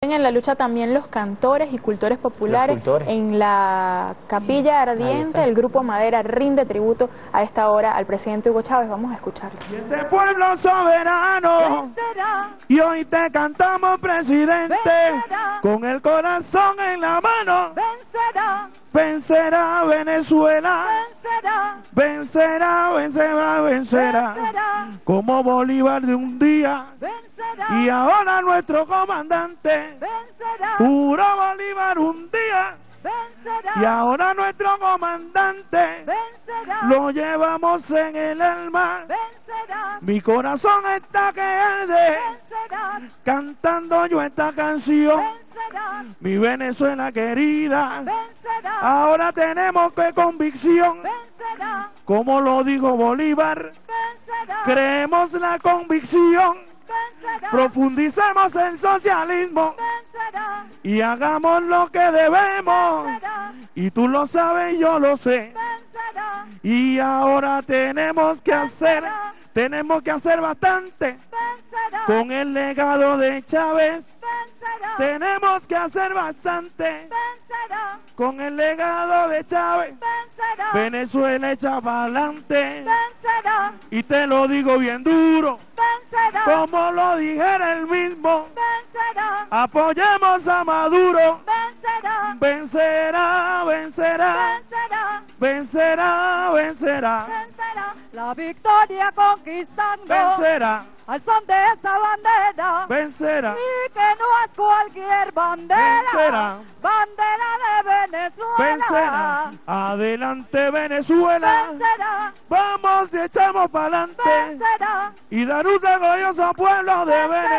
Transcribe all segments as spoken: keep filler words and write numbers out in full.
En la lucha también los cantores y cultores populares. cultores. En la Capilla Ardiente, el Grupo Madera rinde tributo a esta hora al presidente Hugo Chávez. Vamos a escucharlo. Y este pueblo soberano, vencerá, y hoy te cantamos, presidente, vencerá, con el corazón en la mano. vencerá, Vencerá Venezuela, vencerá, vencerá, vencerá, vencerá, vencerá, como Bolívar de un día. vencerá, Y ahora nuestro comandante, vencerá, juró Bolívar un día. vencerá, Y ahora nuestro comandante, vencerá, lo llevamos en el alma. vencerá, Mi corazón está que arde, vencerá, cantando yo esta canción. vencerá, Mi Venezuela querida, vencerá, ahora tenemos que convicción. vencerá, Como lo dijo Bolívar, vencerá, creemos la convicción. vencerá, Profundicemos el socialismo vencerá, y hagamos lo que debemos. vencerá, Y tú lo sabes, yo lo sé. vencerá, Y ahora tenemos que hacer, tenemos que hacer bastante vencerá, con el legado de Chávez. vencerá, Tenemos que hacer bastante vencerá, con el legado de Chávez. vencerá, Venezuela echa para adelante. vencerá, Y te lo digo bien duro, vencerá, como lo dijera él mismo. vencerá, Apoyemos a Maduro. vencerá, Vencerá, vencerá, vencerá, vencerá, vencerá, vencerá, la victoria conquistando vencerá, al son de esa bandera, vencerá, y que no es cualquier bandera, vencerá, bandera de Venezuela, vencerá. Adelante Venezuela, vencerá, vamos y echamos para adelante. vencerá, Y dar un orgulloso pueblo de Vencerá.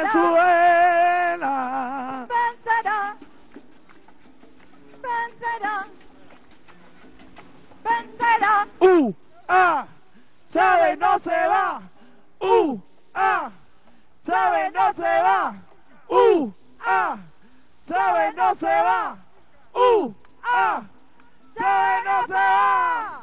Venezuela. vencerá, vencerá, vencerá, Uh, ah, Chávez no se va. Uh, ah, Chávez no se va. Uh, ah, Chávez no se va. Uh, ah, Chávez no se va.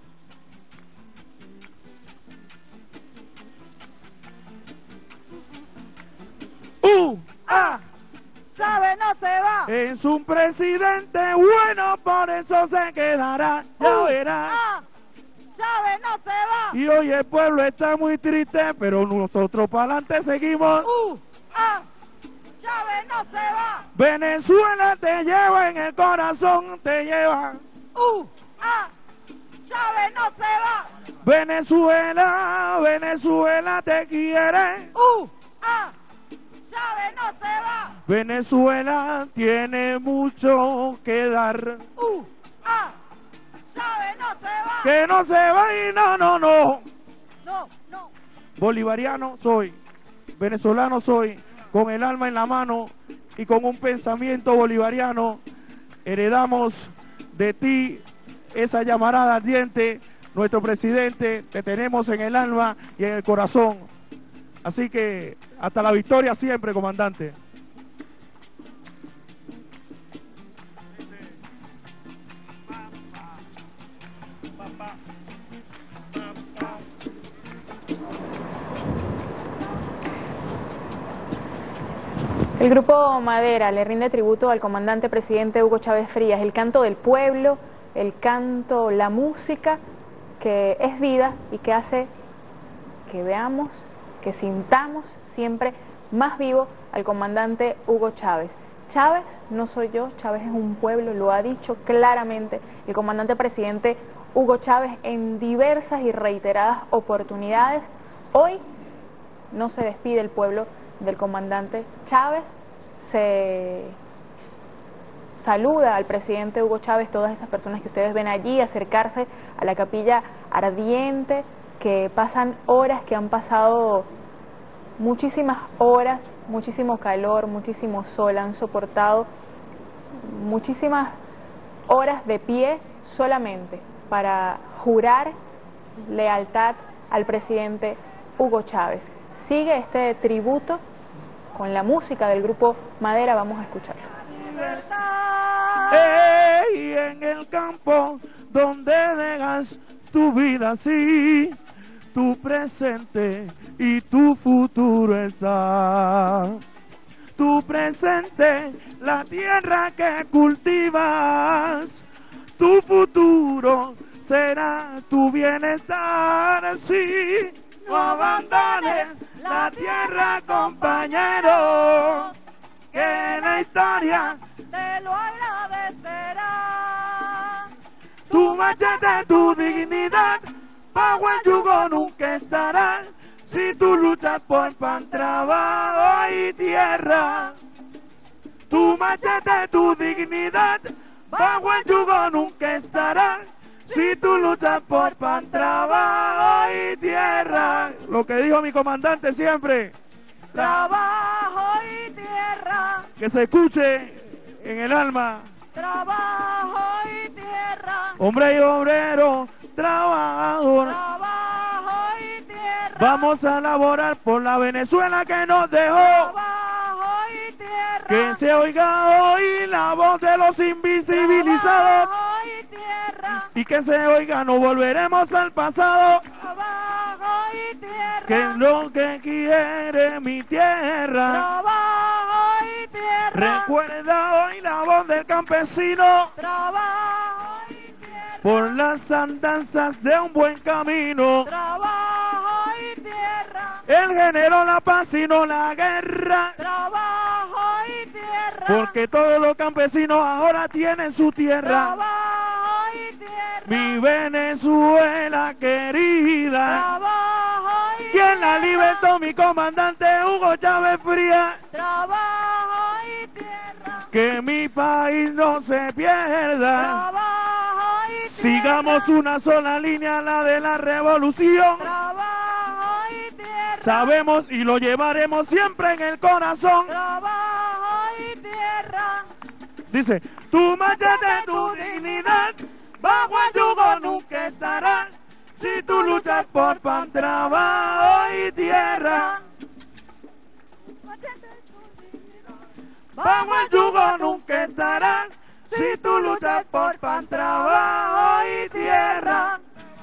Uh, ah, Chávez no se va, es un presidente bueno, por eso se quedará. Ya Uh, verá. ah, Chávez no se va, Y hoy el pueblo está muy triste, pero nosotros para adelante seguimos. uh, ah, Chávez no se va, Venezuela te lleva en el corazón, te lleva. uh, ah, Chávez no se va, Venezuela, Venezuela te quiere. uh, ah, Chávez no se va, Venezuela tiene mucho que dar. uh, ah, Chávez no se va, Que no se va y no, no, no. no, no, Bolivariano soy, venezolano soy, con el alma en la mano y con un pensamiento bolivariano. Heredamos de ti esa llamarada ardiente, nuestro presidente, te tenemos en el alma y en el corazón. Así que hasta la victoria siempre, comandante. El Grupo Madera le rinde tributo al comandante presidente Hugo Chávez Frías. El canto del pueblo, el canto, la música que es vida y que hace que veamos, que sintamos siempre más vivo al comandante Hugo Chávez. Chávez no soy yo, Chávez es un pueblo, lo ha dicho claramente el comandante presidente Hugo Chávez en diversas y reiteradas oportunidades. Hoy no se despide el pueblo del comandante Chávez, se saluda al presidente Hugo Chávez, todas esas personas que ustedes ven allí acercarse a la Capilla Ardiente, que pasan horas, que han pasado muchísimas horas, muchísimo calor, muchísimo sol, han soportado muchísimas horas de pie solamente para jurar lealtad al presidente Hugo Chávez. Sigue este tributo con la música del Grupo Madera, vamos a escucharlo. Ey, en el campo donde dejas tu vida, sí, tu presente y tu futuro está. tu presente, la tierra que cultivas, tu futuro será tu bienestar. Sí, no abandones la tierra, compañero, que la historia te lo agradecerá. tu machete, tu dignidad, bajo el yugo nunca estará. Si tú luchas por pan, trabajo y tierra, tu machete, tu dignidad, bajo el yugo nunca estará. Si tú luchas por pan, trabajo y tierra. Lo que dijo mi comandante siempre. Trabajo y tierra. Que se escuche en el alma. Trabajo y tierra. Hombre y obrero, trabajador. Trabajo y tierra. Vamos a laborar por la Venezuela que nos dejó. Trabajo y tierra. Que se oiga hoy la voz de los invisibilizados. Trabajo y tierra. Y que se oiga, no volveremos al pasado. Trabajo y tierra. Que es lo que quiere mi tierra. Trabajo y tierra. Recuerda hoy la voz del campesino. Trabajo y tierra. Por las andanzas de un buen camino. Trabajo y tierra. Él generó la paz y no la guerra. Trabajo y tierra. Porque todos los campesinos ahora tienen su tierra. Trabajo y tierra. Mi Venezuela querida. Trabajo y ¿Quién la libertó? Mi comandante Hugo Chávez Frías. Trabajo y tierra. Que mi país no se pierda. Trabajo y tierra. Sigamos una sola línea, la de la revolución. Trabajo y tierra. Sabemos y lo llevaremos siempre en el corazón. Trabajo y tierra. Dice, tu machete, tu dignidad, bajo el yugo nunca estará. Si tú luchas por pan, trabajo y tierra, bajo el yugo nunca estará. Si tú luchas por pan, trabajo y tierra.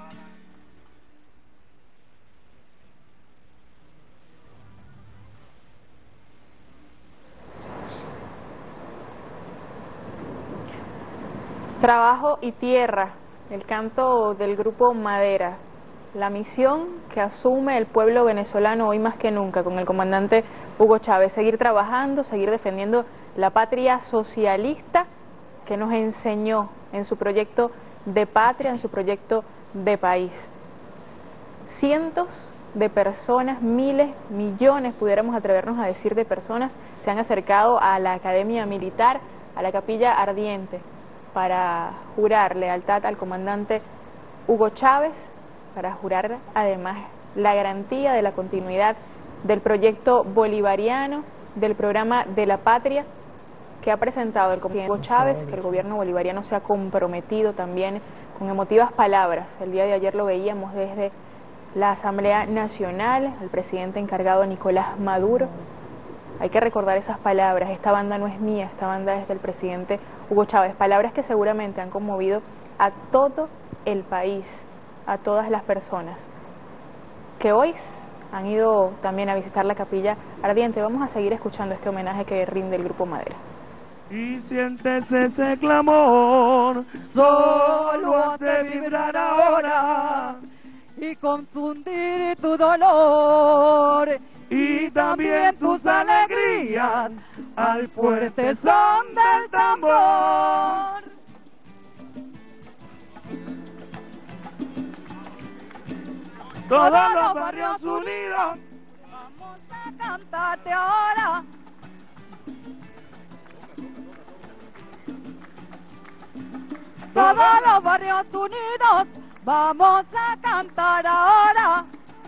Trabajo y tierra, el canto del grupo Madera, la misión que asume el pueblo venezolano hoy más que nunca con el comandante Hugo Chávez, seguir trabajando, seguir defendiendo la patria socialista que nos enseñó en su proyecto de patria, en su proyecto de país. Cientos de personas, miles, millones, pudiéramos atrevernos a decir, de personas se han acercado a la Academia Militar, a la Capilla Ardiente, para jurar lealtad al comandante Hugo Chávez, para jurar además la garantía de la continuidad del proyecto bolivariano, del programa de la patria que ha presentado el comandante Hugo Chávez, que el gobierno bolivariano se ha comprometido también con emotivas palabras. El día de ayer lo veíamos desde la Asamblea Nacional, el presidente encargado Nicolás Maduro. Hay que recordar esas palabras, esta banda no es mía, esta banda es del presidente Hugo Chávez, palabras que seguramente han conmovido a todo el país, a todas las personas que hoy han ido también a visitar la Capilla Ardiente. Vamos a seguir escuchando este homenaje que rinde el Grupo Madera. Y sientes ese clamor, solo hace vibrar ahora y confundir tu dolor y también tus alegrías al fuerte son del tambor. Todos los barrios unidos vamos a cantarte ahora. Todos los barrios unidos vamos a cantar ahora.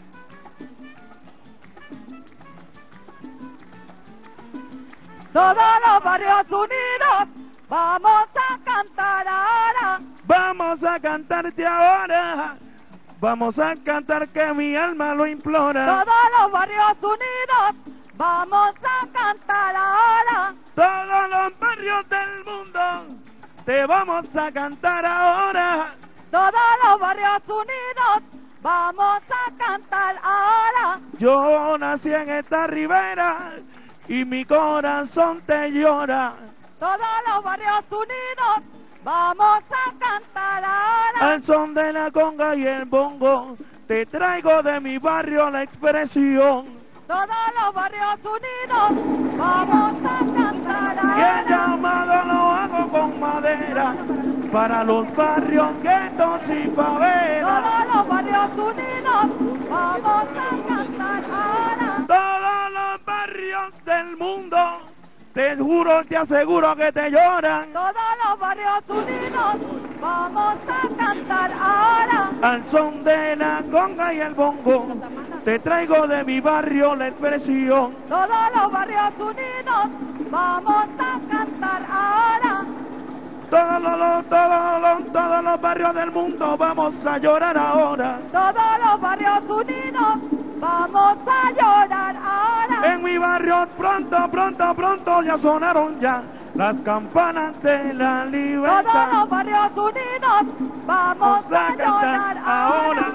Todos los barrios unidos vamos a cantar ahora. Vamos a cantarte ahora. Vamos a cantar que mi alma lo implora. Todos los barrios unidos vamos a cantar ahora. Todos los barrios del mundo te vamos a cantar ahora. Todos los barrios unidos vamos a cantar ahora. Yo nací en esta ribera y mi corazón te llora. Todos los barrios unidos vamos a cantar ahora. Al son de la conga y el bongo, te traigo de mi barrio la expresión. Todos los barrios unidos vamos a cantar Y el ahora. llamado lo hago con madera para los barrios, guetos y favelas. Todos los barrios unidos vamos a cantar ahora. Todos los barrios del mundo, te juro, te aseguro que te lloran. Todos los barrios unidos vamos a cantar ahora. Al son de la conga y el bongo, te traigo de mi barrio la expresión. Todos los barrios unidos vamos a cantar ahora. Todos los, todos los, todos los barrios del mundo vamos a llorar ahora. Todos los barrios unidos vamos a llorar ahora. En mi barrio pronto, pronto, pronto ya sonaron ya las campanas de la libertad. Todos los barrios unidos vamos a llorar ahora.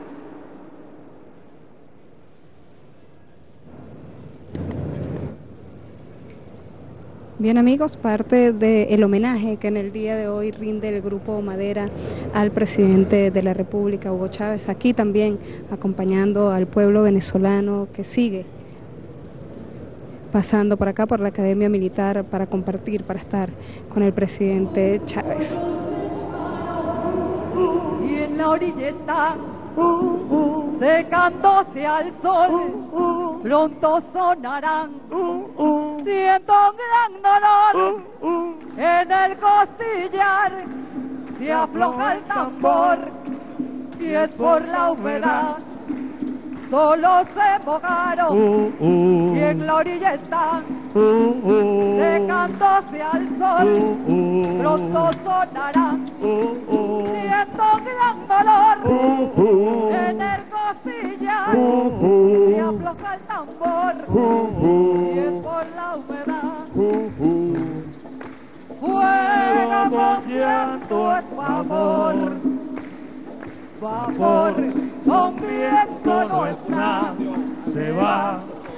Bien amigos, parte del homenaje que en el día de hoy rinde el Grupo Madera al presidente de la República, Hugo Chávez, aquí también acompañando al pueblo venezolano que sigue pasando por acá por la Academia Militar para compartir, para estar con el presidente Chávez. Y en la orilla está secándose al sol, pronto sonarán, siento un gran dolor en el costillar, se afloja el tambor, si es por la humedad, solo se mojaron, y en la orilla están, secándose al sol, pronto sonarán, siento un gran dolor en el costillar, se afloja el tambor, y es por la humedad. Fuego con llanto es favor, favor con viento no es nada, se va.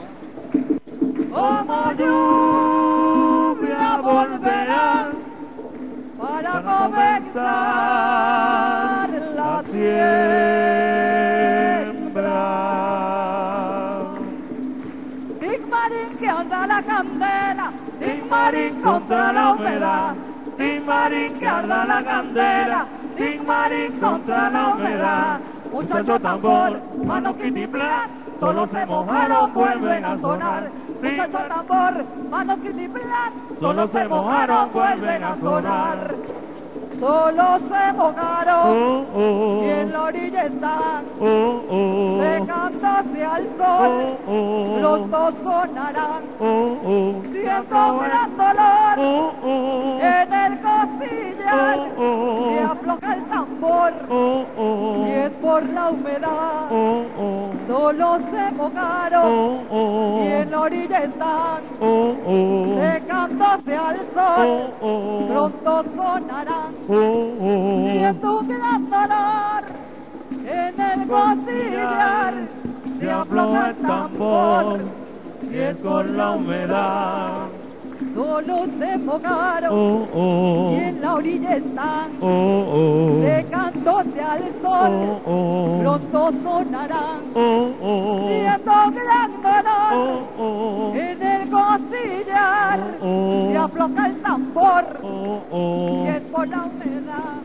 como lluvia volverá para comenzar la siembra. Tigmarín que anda la candela, Tigmarín contra la humedad, Tigmarín que anda la candela, Tigmarín contra la humedad. Muchacho tambor, mano quitiplan, solo se mojaron, vuelven a sonar. Muchacho tambor, mano quitiplan, solo se mojaron, vuelven a sonar. Solo se mojaron, y en la orilla están, secándose al sol, pronto sonarán, siento gran dolor en el costillar, se afloja el tambor, y es por la humedad, solo se mojaron, y en la orilla están, secándose al sol, pronto sonarán, siento un gran dolor en el costillar, se afloja el tambor, y es por la humedad, solo se mojaron, y en la orilla están, secándose al sol, pronto sonarán, siento un gran dolor en el costillar, se afloja el tambor, y es por la humedad.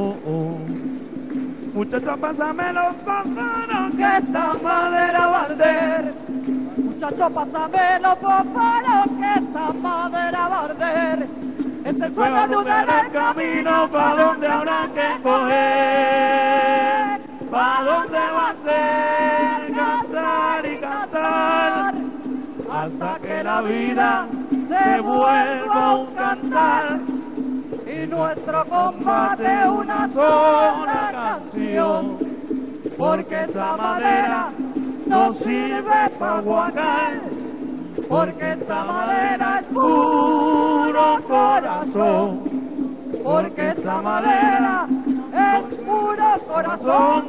Muchachos, pásame los pájaros Que esta madera va a arder, muchacho, pásame los fósforos, que esta madera va a arder. Este suelo alumbra el camino, ¿pa' dónde habrá que coger? ¿Pa' dónde va a ser? Cantar y cantar, hasta que la vida se vuelva un cantar, y nuestro combate una sola canción, porque esta madera no sirve para guacal, porque esta madera es puro corazón, porque esta madera es puro corazón,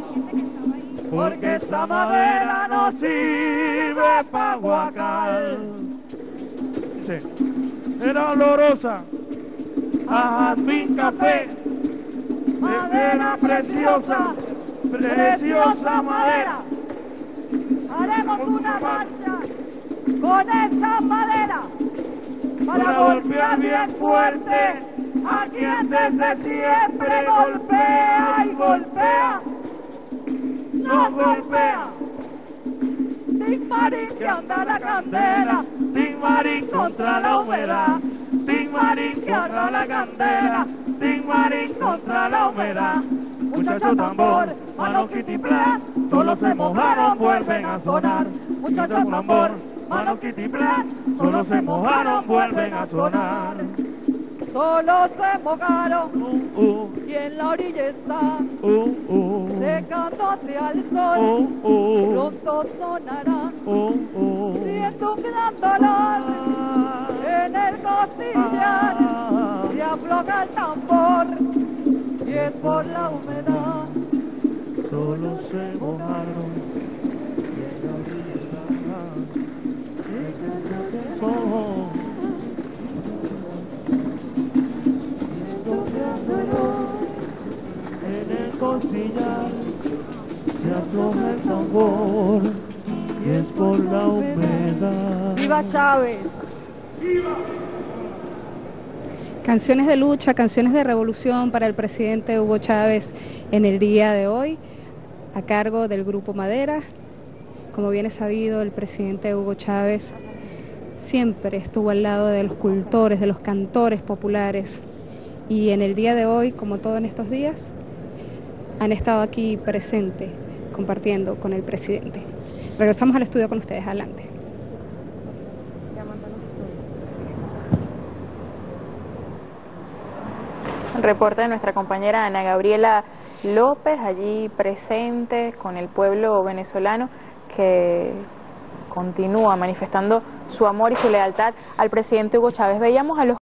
porque esta madera no sirve para guacal. dice, era olorosa a jazmín café, madera preciosa, preciosa madera. Haremos una marcha con esa madera para golpear bien fuerte a quien desde siempre golpea y golpea, nos golpea. Tin Marín que anda la candela, Tin Marín contra la humedad, Tin Marín que anda la candela, Tin Marín contra la humedad. Muchacho tambor, mano quitiplá, solo se mojaron, vuelven a sonar. Muchacho tambor, mano quitiplá, solo se mojaron, vuelven a sonar. Solo se mojaron, Uh, uh, y en la orilla está, uh, uh, secándose al sol, uh, uh, pronto sonará. uh, uh. Siento un gran dolor en el costillar, se afloja el tambor, y es por la humedad. Solo se mojaron y en la orilla está, oh, en el costillar se afloja el tambor y es por la humedad. ¡Viva Chávez! Canciones de lucha, canciones de revolución para el presidente Hugo Chávez en el día de hoy, a cargo del Grupo Madera. Como bien es sabido, el presidente Hugo Chávez siempre estuvo al lado de los cultores, de los cantores populares, y en el día de hoy, como todos en estos días, han estado aquí presentes, compartiendo con el presidente. Regresamos al estudio con ustedes, adelante. El reporte de nuestra compañera Ana Gabriela López, allí presente con el pueblo venezolano que continúa manifestando su amor y su lealtad al presidente Hugo Chávez. Veíamos a los